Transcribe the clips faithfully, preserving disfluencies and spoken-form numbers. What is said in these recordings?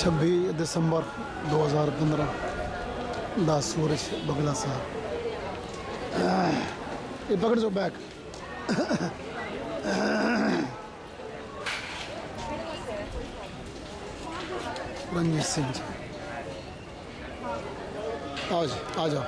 छब्बीस दिसंबर दो हज़ार पंद्रह दा सूरज बगला सा ये पकड़ जो बैग रणजीत सिंह जी आओ जी आ जाओ।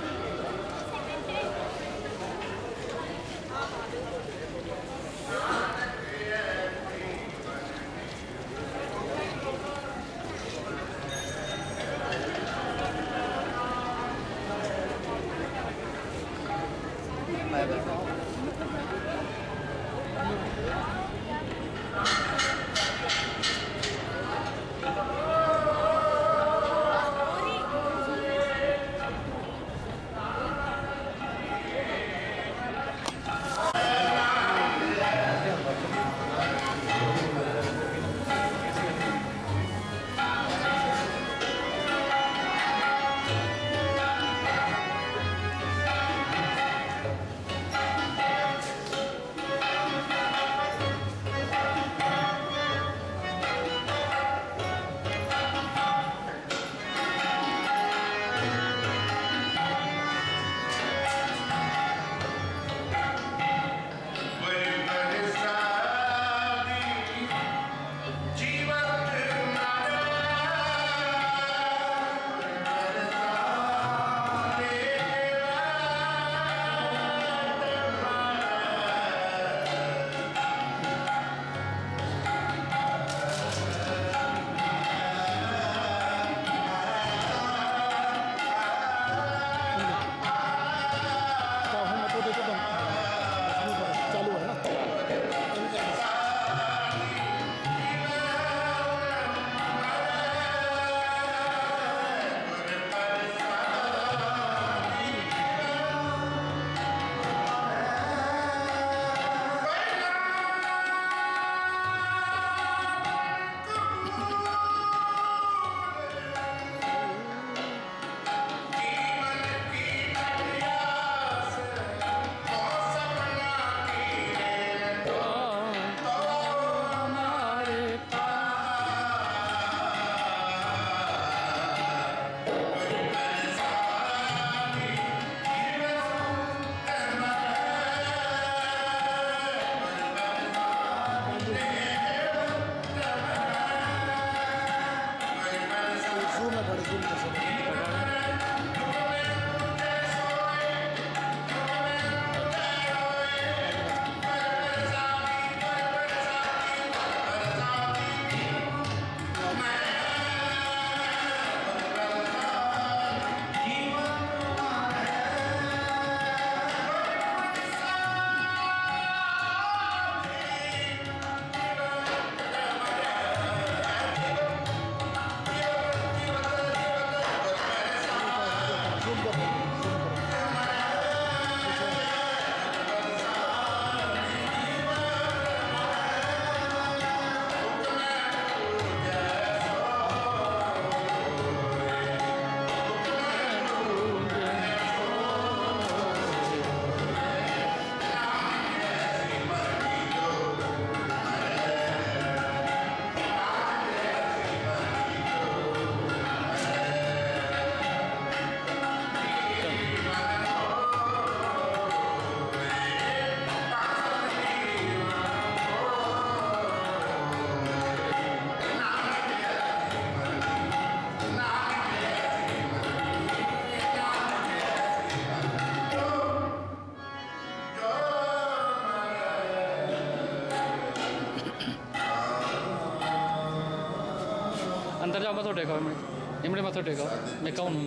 अंदर जाओ मथो टेको इमड़े इमड़े मथो टेको मैं कहूँ उन्होंने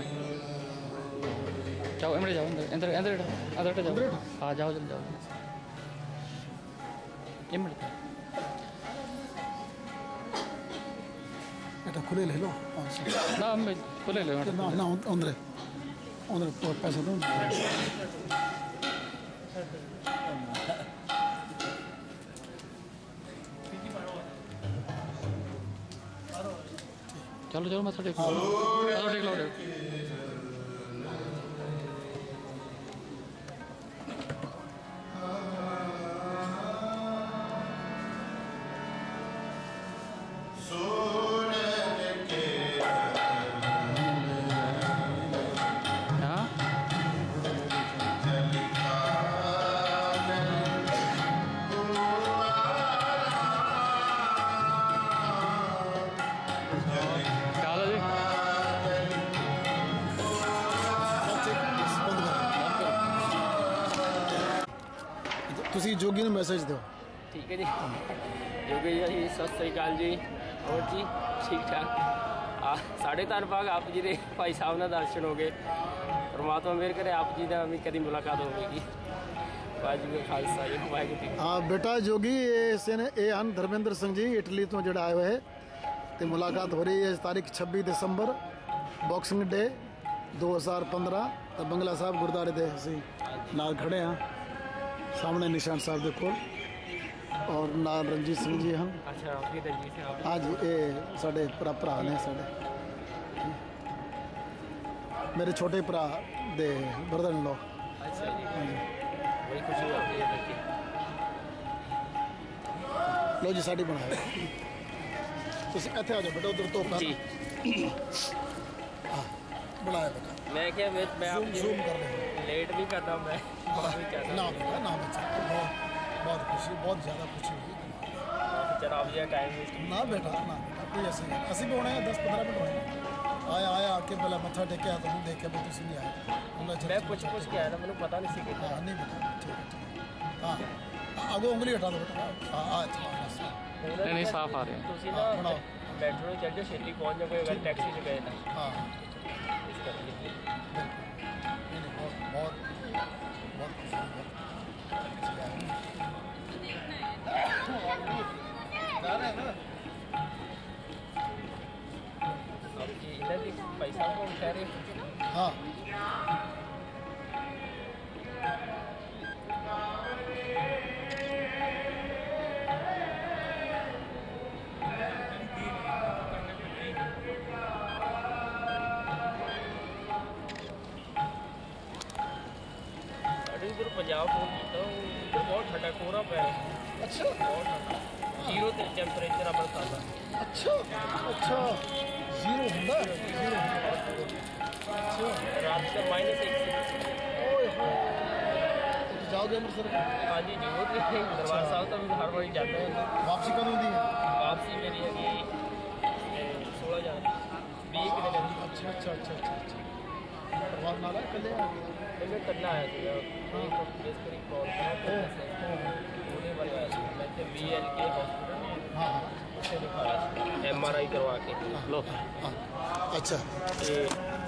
जाओ इमड़े जाओ अंदर अंदर अंदर अंदर जाओ हाँ जाओ जल्दी जाओ इमड़े এটা খুলে লেলো না আমি খুলে লে না না अंदर अंदर पैसा दो चलो चलो मथो टेक मथो टेक लो सूरज के ਤੁਸੀਂ ਜੋਗੀ ਨੂੰ ਮੈਸੇਜ ਦਿਓ। ਠੀਕ ਹੈ ਜੀ ਜੋਗੀ ਜੀ ਸਤਿ ਸ੍ਰੀ ਅਕਾਲ ਜੀ। ਹੋਰ ਜੀ ਠੀਕ ਠਾਕ ਆ ਸਾਡੇ ਧੰਨਵਾਦ ਆਪ ਜੀ ਦੇ ਭਾਈ ਸਾਹਿਬ ਨਾਲ ਦਰਸ਼ਨ ਹੋ ਗਏ। ਪਰਮਾਤਮਾ ਮਿਹਰ ਕਰੇ ਆਪ ਜੀ ਦਾ ਵੀ ਕਦੀ ਮੁਲਾਕਾਤ ਹੋਵੇਗੀ। ਵਾਹਿਗੁਰੂ ਖਾਲਸਾ ਜੀ ਵਾਹਿਗੁਰੂ ਜੀ। ਹਾਂ ਬੇਟਾ ਜੋਗੀ ਇਹ ਨੇ ਇਹ ਹਨ ਧਰਮਿੰਦਰ ਸਿੰਘ ਜੀ ਇਟਲੀ ਤੋਂ ਜਿਹੜਾ ਆਏ ਹੋਏ ਤੇ ਮੁਲਾਕਾਤ ਹੋ ਰਹੀ ਹੈ ਤਾਰੀਖ ਛੱਬੀ ਦਸੰਬਰ ਬਾਕਸਿੰਗ ਡੇ दो हज़ार पंद्रह तो बंगला साहब गुरुद्वारे दे ਅਸੀਂ ਨਾਲ ਖੜੇ ਹਾਂ ਸਾਹਮਣੇ ਨਿਸ਼ਾਨ ਸਾਹਿਬ ਦੇ ਕੋਲ ਔਰ ਨਾਲ ਰਣਜੀਤ ਸਿੰਘ ਜੀ ਹਨ। ਅੱਛਾ ਆਪਕੇ ਰਣਜੀਤ ਸਿੰਘ ਆਪ ਹਾਂਜੀ ਇਹ ਸਾਡੇ ਭਰਾ ਭਰਾ ਨੇ ਸਾਡੇ ਮੇਰੇ ਛੋਟੇ ਭਰਾ ਦੇ ਬਰਦਰ ਇਨ ਲੋ। ਅੱਛਾ ਜੀ ਬੜੀ ਖੁਸ਼ੀ ਹੋਈ ਆਪਕੇ ਦੇਖ ਕੇ। ਲੋ ਜੀ ਸਾਡੀ ਬਣਾਇਆ ਤੁਸੀਂ ਇੱਥੇ ਆ ਜਾਓ ਬੇਟਾ ਉਧਰ ਤੋਂ ਕਰ ਜੀ ਬਣਾਇਆ ਬੇਟਾ। मैं क्या मैं मैं ਜ਼ੂਮ आपकी ਜ਼ੂਮ ਕਰ ਰਹੇ लेट भी करता हूँ मैं बहुत भी चाहता ਨਾ हूँ ਬੇਟਾ ਨਾ ਬੱਚਾ ਬਹੁਤ ਬਹੁਤ ਖੁਸ਼ੀ ਬਹੁਤ ਜ਼ਿਆਦਾ ਖੁਸ਼ੀ ਹੋਈ। चलो आप ये टाइम वेस्ट ना बेटा ना बेटा कोई ऐसे नहीं ਅਸੀਂ ਵੀ ਹੋਣੇ ਆ दस पंद्रह मिनट होने आया आया आके पहले मत्था टेके आ तुम देख के भी तुम नहीं आए उन्हें मैं कुछ कुछ क्या है ना मैंने पता नहीं सी कि हाँ नहीं बेटा ठीक है ठीक है हाँ आगो उंगली हटा दो बेटा हाँ हाँ अच्छा बस। नहीं नहीं साफ आ रहे हैं। ਤੁਸੀਂ हाँ, ਨਾ बनाओ। ਮੈਟਰੋ ਚੱਲ ਜਾਓ ਛੇਤੀ ਪਹੁੰਚ ਜਾਓਗੇ ਅਗਰ ਟੈਕਸੀ 'ਚ ਗਏ ਤਾਂ हाँ ਇਸ ਕਰਕੇ बिल्कुल नहीं नहीं बहुत बहुत बहुत खुशी हुई, बहुत अच्छी बात है। आपकी इधर भी पैसा को उठा रहे हाँ ਸਾਡੇ ਇਧਰ ਪੰਜਾਬ ਫੋਨ ਕੀਤਾ ਉਧਰ ਬਹੁਤ ਠੰਡਾ ਕੋਰਾ ਪੈ ਰਿਹਾ अच्छा ਬਹੁਤ ਠੰਡਾ ਜ਼ੀਰੋ ਤੇ ਟੈਂਪਰੇਚਰ ਆਪਣਾ ਸਾਦਾ अच्छा अच्छा जीरो होंगे जीरो अच्छा रात का माइनस एक से ओए होए तो जाओगे अमृतसर हाँ जी जरूर दरबार साहब तो भी हर बार जाते हैं वापसी कब होती है? वापसी मेरी है कि सोलह जान बीस के दिन अच्छा अच्छा अच्छा अच्छा अच्छा दरबार नाला कल मैं करना आया था एक प्लेस करी कॉल किया होने वाला आया था मैं तो बी एल के हॉस्पिटल में हाँ हाँ उसे दिखाया एम आर आई करवा के लो हाँ अच्छा ये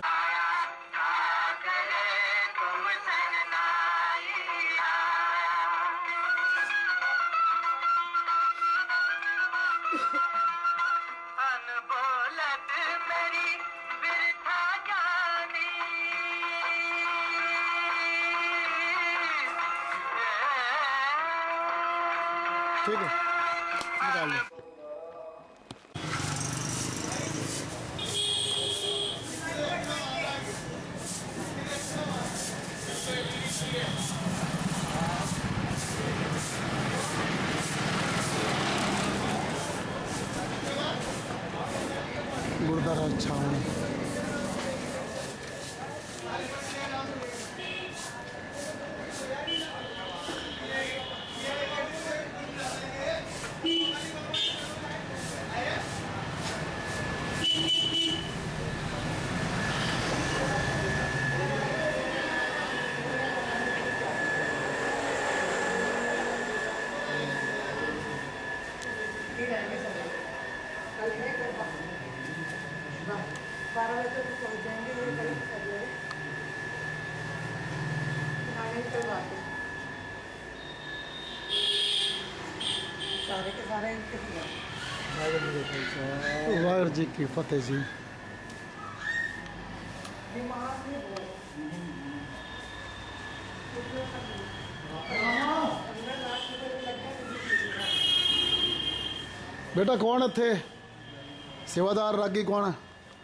ठीक है निकाल लो। गुरुद्वारा छावनी बारह बजे तक पहुँच जाएंगे ये करीब सवेरे खाने की बात है सारे के सारे इनके दिया वाहिगुरू जी की फतेह जी। दिमाग में बोल बेटा कौन है थे सेवादार रागी कौन है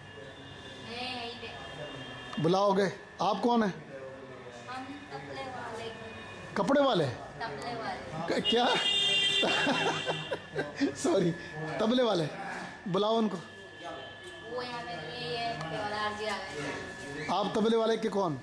बुलाओगे? आप कौन है? हम तबले वाले कपड़े वाले तबले वाले क- क्या सॉरी तबले वाले बुलाओ उनको। वो यहाँ पे ये ये केवलार जी आ गए आप तबले वाले के कौन?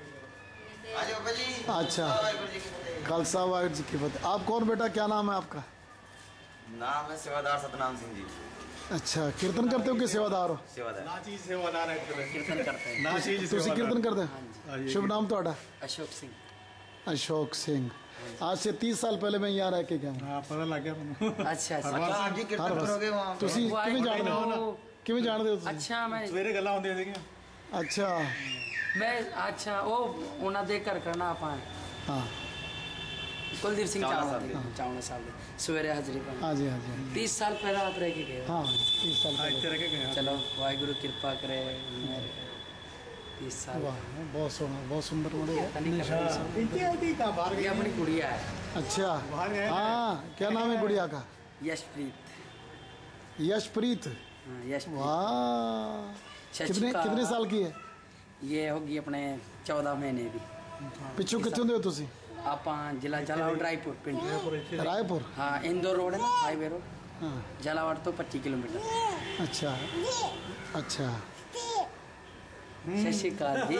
जैसे अच्छा खालसा वाहिगुरू जी की फतेह। आप कौन बेटा क्या नाम है आपका? नाम है सेवादार सतनाम सिंह जी। अच्छा कीर्तन करते हो कि सेवादार हो? सेवादार कीर्तन करते हैं ਤੁਸੀਂ ਕੀਰਤਨ ਕਰਦੇ ਹੋ? ਸ਼ੁਭ ਨਾਮ ਤੁਹਾਡਾ? अशोक सिंह अशोक सिंह। आज से तीस साल पहले मैं यहाँ रह के गया हूँ। हाँ पता लग गया ਮੈਨੂੰ अच्छा अच्छा अच्छा आप जी कीर्तन करोगे वहाँ पे? ਤੁਸੀਂ ਕਿਵੇਂ ਜਾਣਦੇ ਹੋ ਕਿਵੇਂ ਜਾਣਦੇ ਹੋ ਤੁਸੀਂ? अच्छा मैं ਸਵੇਰੇ ਗੱਲਾਂ ਹੁੰਦੀਆਂ ਸੀਗੀਆਂ ਅੱਛਾ मैं अच्छा वो ਉਹਨਾਂ ਦੇ ਘਰ ਕਰਨਾ ਆਪਾਂ ਹਾਂ ਕੁਲਦੀਪ ਸਿੰਘ ਚਾਵਲਾ ਦੇ ਚਾਵਲਾ ਸਾਹਿਬ ਦੇ ਸਵੇਰੇ ਹਾਜ਼ਰੀ ਪਾਉਣੀ हाँ जी हाँ जी तीस साल ਪਹਿਲਾਂ ਆਪ ਰਹਿ ਕੇ ਗਏ ਹੋ। हाँ तीस साल ਹਾਂ पहले। ਇੱਥੇ ਰਹਿ ਕੇ ਗਏ ਹਾਂ। चलो वाहिगुरु कृपा करे तीस साल वाह बहुत सोना बहुत सुंदर मॉडल है। ਇੱਥੇ ਆਈ ਤਾਂ ਬਾਹਰ ये अपनी गुड़िया है अच्छा बाहर गए थे? हाँ क्या नाम है गुड़िया का? यशप्रीत यशप्रीत। हाँ, यशप्रीत वाह शशिका। कितने कितने साल की है? ये होगी अपने चौदह महीने की ਪਿੱਛੋਂ ਕਿੱਥੋਂ ਦੇ ਹੋ ਤੁਸੀਂ? ਆਪਾਂ ਜ਼ਿਲ੍ਹਾ ਜਲਾਵੜ ਰਾਏਪੁਰ ਪਿੰਡ रायपुर। ਹਾਂ ਇੰਦੌਰ ਰੋਡ ਹੈ ਨਾ ਹਾਈਵੇ ਰੋਡ हाँ ਜਲਾਵੜ ਤੋਂ ਪੱਚੀ ਕਿਲੋਮੀਟਰ अच्छा अच्छा ਸਤਿ ਸ਼੍ਰੀ ਅਕਾਲ ਜੀ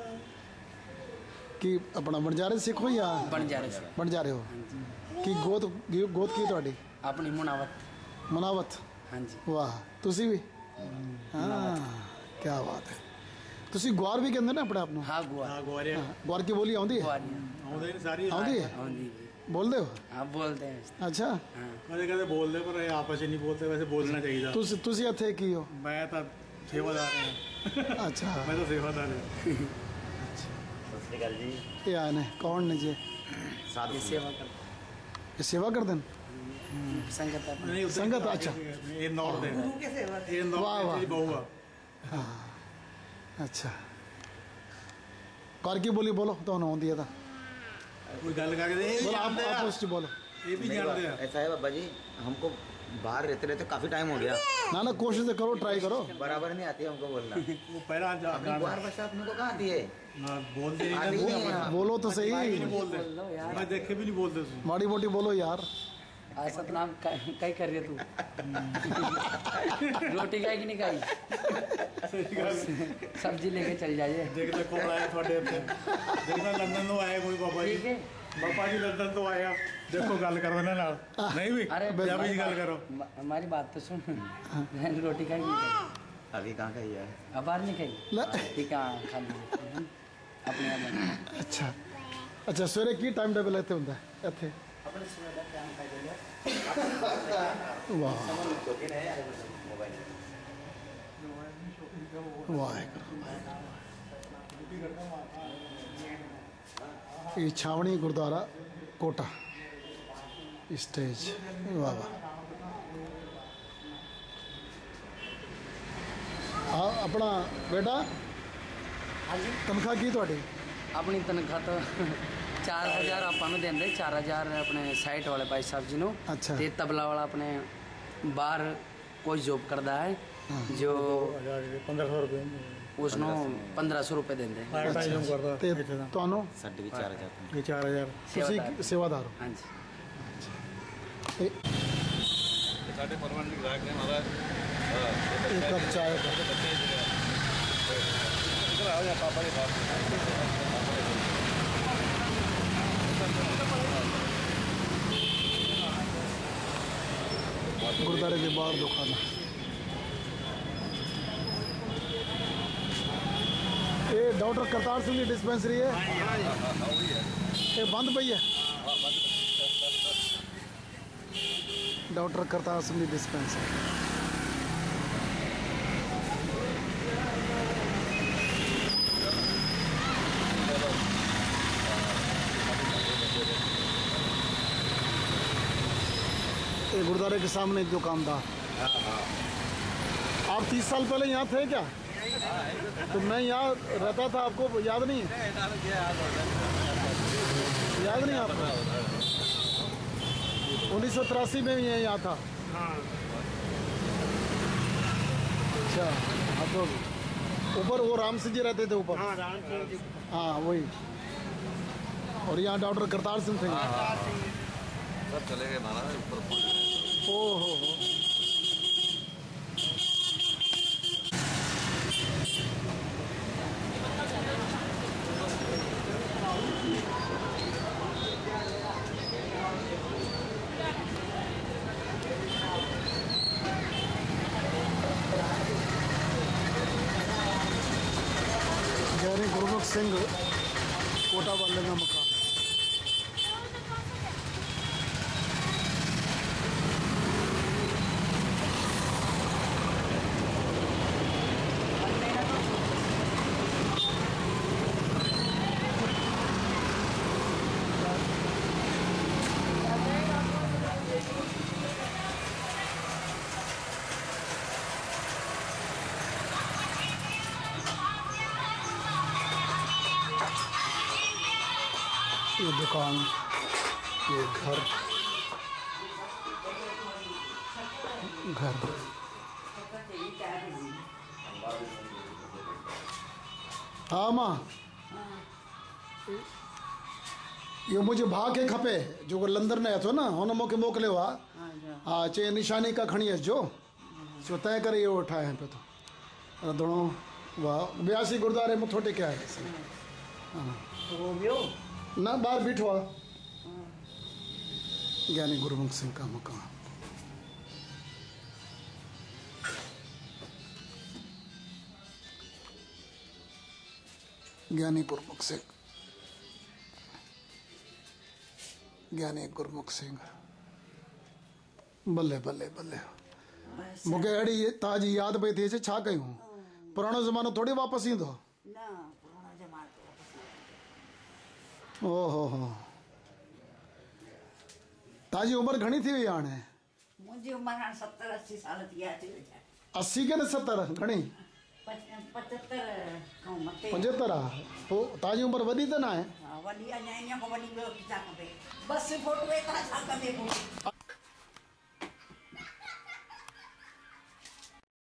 कि अपना बंजारे सिख हो या ਬਣ ਜਾ ਰਹੇ ਸੀ बन जा रहे हो कि गोद गोद की ਤੁਹਾਡੀ ਆਪਣੀ ਮੁਨਾਵਤ मनावत। ਹਾਂਜੀ वाह ਤੁਸੀਂ ਵੀ ਹਾਂ ਕੀ ਬਾਤ ਹੈ। ਤੁਸੀਂ ਗਵਾਰ ਵੀ ਕਹਿੰਦੇ ਨਾ ਆਪਣੇ ਆਪ ਨੂੰ? ਹਾਂ ਗੁਆ ਹਾਂ ਗੋਰੇ ਗਵਾਰ ਕੀ ਬੋਲੀ ਆਉਂਦੀ ਹੈ? ਗੁਆਰੀਆਂ ਆਉਂਦੇ ਨੇ ਸਾਰੀ ਆਉਂਦੀ ਹੈ ਆਉਂਦੀ ਬੋਲਦੇ ਹੋ? ਹਾਂ ਬੋਲਦੇ हैं ਅੱਛਾ ਹਾਂ ਕਦੇ ਕਦੇ ਬੋਲਦੇ ਪਰ ਇਹ ਆਪਸ ਵਿੱਚ ਨਹੀਂ ਬੋਲਦੇ ਵੈਸੇ ਬੋਲਣਾ ਚਾਹੀਦਾ ਤੁਸੀਂ ਤੁਸੀਂ ਇੱਥੇ ਕੀ ਹੋ? ਮੈਂ ਤਾਂ ਸੇਵਾਦਾਰ ਹਾਂ ਅੱਛਾ ਮੈਂ ਤਾਂ ਸੇਵਾਦਾਰ ਹਾਂ सत श्रीकाल जी ਇਹ ਆਏ ਨੇ ਕੌਣ ਨੇ ਜੀ? साधु ये सेवा कर ਇਹ ਸੇਵਾ ਕਰਦੇ ਨੇ? संगत है अपनी। ਨਹੀਂ ਉੱਧਰ ਸੰਗਤ, ਅੱਛਾ। ਇਹ ਨੌਰ ਦੇ गुरु के सेवा ਇਹ ਨੌਰ ਵਾਹ, ਵਾਹ। ਦੀ ਬਹੂ ਆ ਅੱਛਾ ਕਰ ਕੀ ਬੋਲੀ ਬੋਲੋ ਤੁਹਾਨੂੰ ਆਉਂਦੀ ਹੈ ਤਾਂ ਕੋਈ ਗੱਲ ਕਰਦੇ ਇਹ ਵੀ ਬੋਲੋ ਆਪ ਜਾਣਦੇ ਆ ਆਪ ਉਸ ਚ ਬੋਲੋ। ਇਹ ਵੀ नहीं, ਜਾਣਦੇ ਆ ऐसा है बाबा जी हमको बाहर रहते रहते काफी टाइम हो गया ਨਾ ਨਾ ਕੋਸ਼ਿਸ਼ ਤਾਂ ਕਰੋ ਟਰਾਈ ਕਰੋ। बराबर नहीं आती हमको बोलना ਉਹ ਪਹਿਲਾਂ ਜਾ अपनी बाहर भाषा अपने को कहाँ आती है ਨਾ ਬੋਲਦੇ ਨਹੀਂ आती नहीं है ਬੋਲੋ ਤਾਂ ਸਹੀ ਨਹੀਂ ਬੋਲਦੇ ਮੈਂ ਦੇਖੇ ਵੀ ਨਹੀਂ ਬੋਲਦੇ ਤੁਸੀਂ ਮਾੜੀ ਮੋਟੀ ਬੋਲੋ ਯਾਰ। आज सतनाम कई कर रही है तू रोटी खाएगी नहीं खाई सब्जी लेके चल जाइए ਦੇਖਦੇ ਕੋਲ ਆਇਆ ਤੁਹਾਡੇ ਇੱਥੇ ਦੇਖਦਾ ਲੰਡਨ ਤੋਂ ਆਏ ਕੋਈ ਬਾਬਾ ठीक ਜੀ है ਬਾਬਾ ਜੀ ਲੰਡਨ ਤੋਂ ਆਇਆ ਦੇਖੋ ਗੱਲ ਕਰੋ ਇਹਨਾਂ ਨਾਲ ਨਹੀਂ ਵੀ अरे ਪੰਜਾਬੀ ਚ ਗੱਲ ਕਰੋ म- हमारी बात तो सुन रोटी खाएगी नहीं खाई अभी कहाँ का ही है अब बाहर नहीं खाई ਲੈ ठीक है खा ली अपने आप बना। ਅੱਛਾ ਅੱਛਾ ਸਵੇਰੇ ਕੀ ਟਾਈਮ ਟੇਬਲ ਇੱਥੇ ਹੁੰਦਾ ਹੈ? ਇੱਥੇ अपने सुबह का टाइम खाई देगा ਵਾਹ ਵਾਹਿਗੁਰੂ ਇਹ ਛਾਵਣੀ ਗੁਰਦੁਆਰਾ ਕੋਟਾ ਸਟੇਜ ਵਾਹ ਵਾਹ ਆ ਆਪਣਾ ਬੇਟਾ ਹਾਂਜੀ ਤਨਖਾਹ ਕੀ ਤੁਹਾਡੀ? ਆਪਣੀ ਤਨਖਾਹ ਤਾਂ ਚਾਰ ਹਜ਼ਾਰ ਆਪਾਂ ਨੂੰ ਦਿੰਦੇ ਚਾਰ ਹਜ਼ਾਰ ਆਪਣੇ ਸਾਈਟ ਵਾਲੇ ਭਾਈ ਸਾਹਿਬ ਜੀ ਨੂੰ ਅੱਛਾ। ਤੇ ਤਬਲਾ ਵਾਲਾ ਆਪਣੇ ਬਾਹਰ ਕੋਈ ਜੋਬ ਕਰਦਾ ਹੈ ਜੋ ਪੰਦਰਾਂ ਸੌ ਰੁਪਏ ਉਸ ਨੂੰ ਪੰਦਰਾਂ ਸੌ ਰੁਪਏ ਦਿੰਦੇ ਪਾਰਟ ਟਾਈਮ ਕਰਦਾ ਤੇ ਤੁਹਾਨੂੰ साढ़े भी चार हजार ਇਹ ਚਾਰ ਹਜ਼ਾਰ ਤੁਸੀਂ ਸੇਵਾਦਾਰ। ਸੇਵਾਦਾਰ ਹੋ। ਹਾਂਜੀ ਇਹ ਸਾਡੇ ਪਰਮਾਨੈਂਟ ਗ੍ਰਾਹਕ ਨੇ ਹਮਾਰਾ एक कप चाय का इधर आओ या पापा के पास गुरुद्वारे के बाहर दुकान है। ये डॉक्टर करतार सिंह की डिस्पेंसरी है ये बंद पई है डॉक्टर करतार सिंह की डिस्पेंसरी ये गुरुद्वारे के सामने एक दुकानदार आप तीस साल पहले यहाँ थे क्या? तो मैं यहाँ रहता था आपको याद नहीं है? याद नहीं आपको? उन्नीस सौ तिरासी में मैं यहाँ था। अच्छा आप तो ऊपर वो राम सिंह जी रहते थे ऊपर। हाँ वही और यहाँ डॉक्टर करतार सिंह थे। सब चले गए महाराज ऊपर पहुंच गए। ओ हो हो गहरे गुरमुख सिंह कोटा वाले का मकान ये दुकान, ये घर घर हाँ मां, यो मुझे भाउ खे खपे जो लंदन में अथो न, हुन मूंखे मोकिलियो आहे। हा चई निशानी का खणी अचिजो, सो तंहिं करे इहो ठाहियां पियो थो। रंधिणो वाह, वियासीं गुरुद्वारे मथो टेके आयासीं। न ॿाहिरि बीठो आहे ज्ञानी गुरमुख सिंह का मकान। ज्ञानी गुरमुख सिंह, ज्ञानी गुरमुख सिंह, भले भले भले। मूंखे अहिड़ी तव्हांजी यादि पई थिए, छा कयूं? पुराणो ज़मानो थोड़ी वापसि ईंदो। ओहो हो, तव्हांजी उमिरि घणी थी वई आहे हाणे? मुंहिंजी उमिरि हाणे सतरि असी साल थी आहे। असी के न सतरि? घणी? पंजहतरि खां मथे। पंजहतरि आहे? पोइ तव्हांजी उमिरि वॾी त न आहे? वॾी अञा इन खां वॾी ॿियो छा खपे? बसि फोटो छा कंदे पोइ